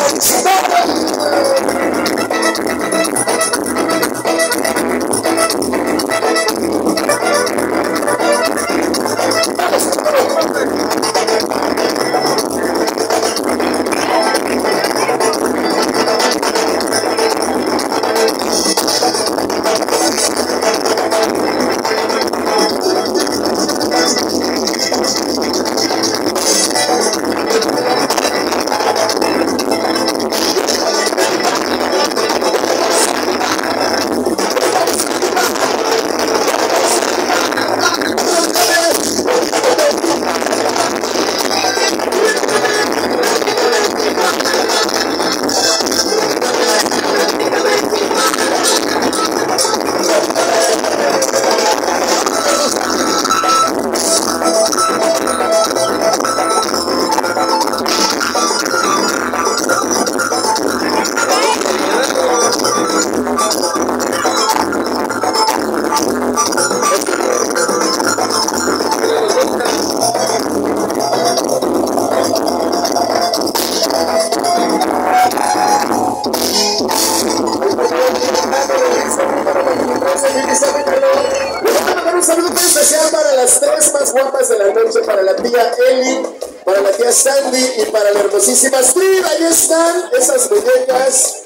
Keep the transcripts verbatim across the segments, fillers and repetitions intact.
Para la tía Eli, para la tía Sandy y para la hermosísima Steve. Ahí están esas muñecas.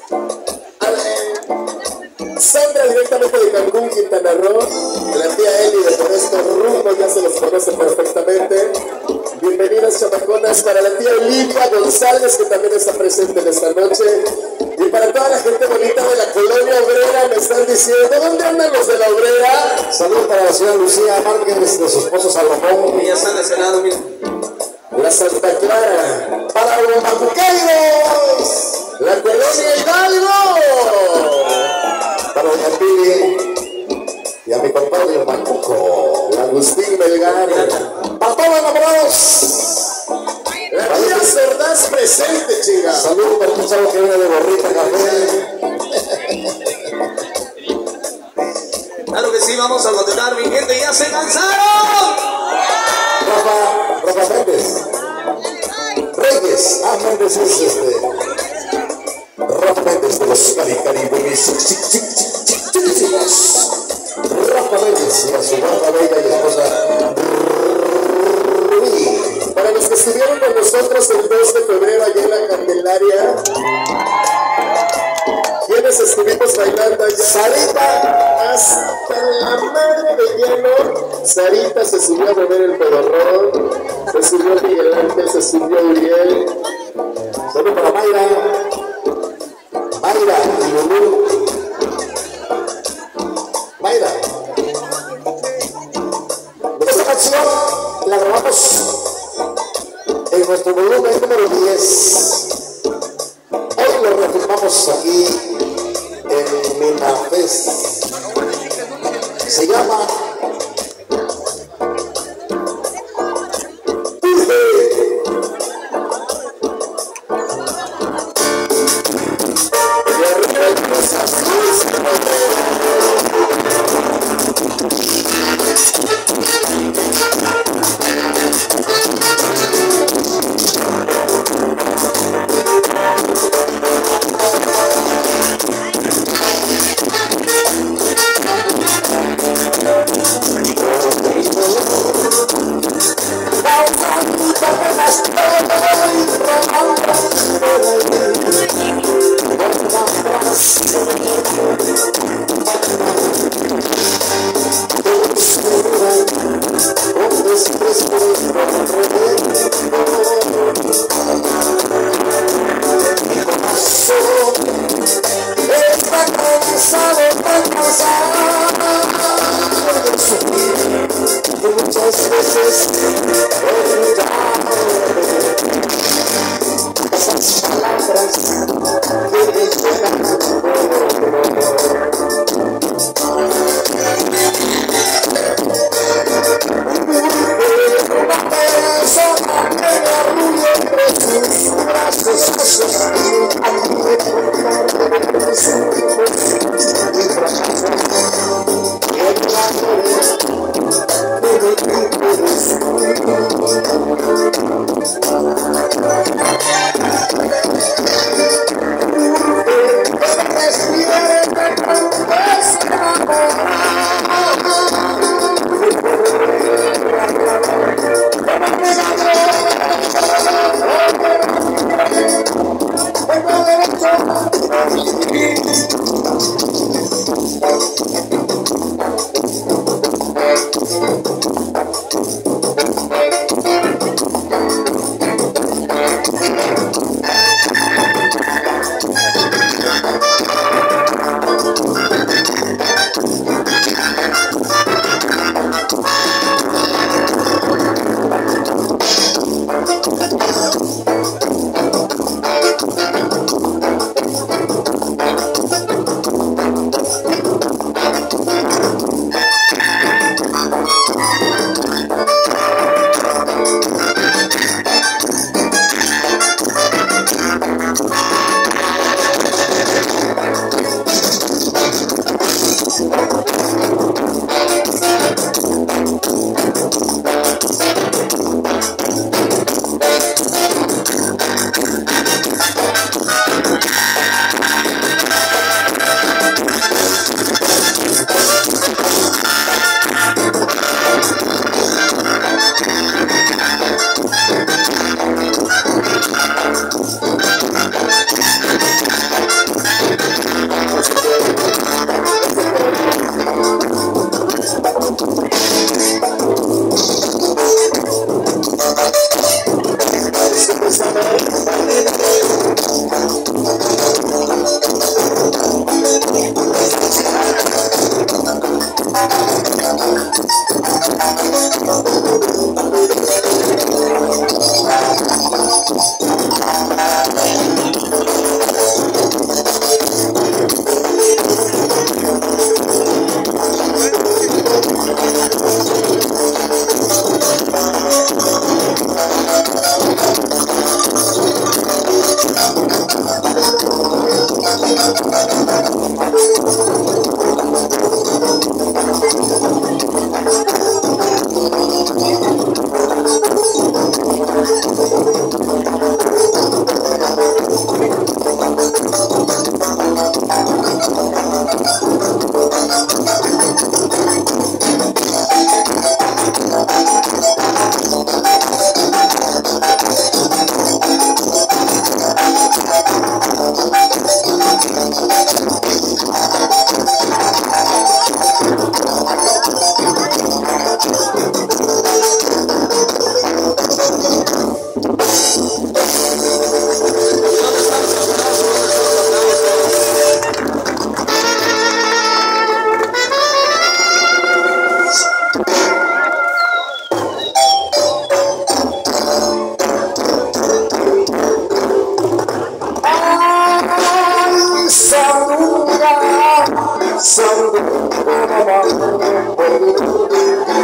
Sandra directamente de Cancún, Quintana Roo. La tía Eli de por estos rumbos, ya se los conoce perfectamente. Bienvenidas chamaconas. Para la tía Olivia González, que también está presente en esta noche. Y para toda la gente bonita de la colonia obrera, me están diciendo, ¿dónde andan los de la obrera? Saludos para la señora Lucía Márquez, de su esposo Salomón. Y ya están de ese lado, miren. La Santa Clara. Para los macuqueiros, la colonia Hidalgo. Para doña Pili y a mi compadre el Macuco, la Agustín Melgar. Para todos los enamorados. La tía Sordaz presente, chinga. Saludos para un chavo que viene de Borrita Café. Claro que sí, vamos a continuar, mi gente, ya se lanzaron. Rafa, Rafa Méndez. Reyes. Ah, Méndez es este. Rafa Méndez de los Cali Cali buenísimos. Rafa Méndez y a su barba bella y esposa. Para los que estuvieron con nosotros el dos de febrero allá en la Candelaria, quienes estuvimos bailando allá, Sarita, hasta la madre de hielo, Sarita se subió a mover el pedorrón, se subió Miguel Ángel, se subió Uriel. Saludos para Mayra, Mayra y Lulú. Mayra, esta canción la grabamos en nuestro volumen número diez. Hoy lo reafirmamos aquí en Minafest. Se llama muchas veces esas palabras que me llegan a tu una persona que me arrulla entre sus brazos, a ti me contar de tus hijos y fracasos y el amor. Thank you. Some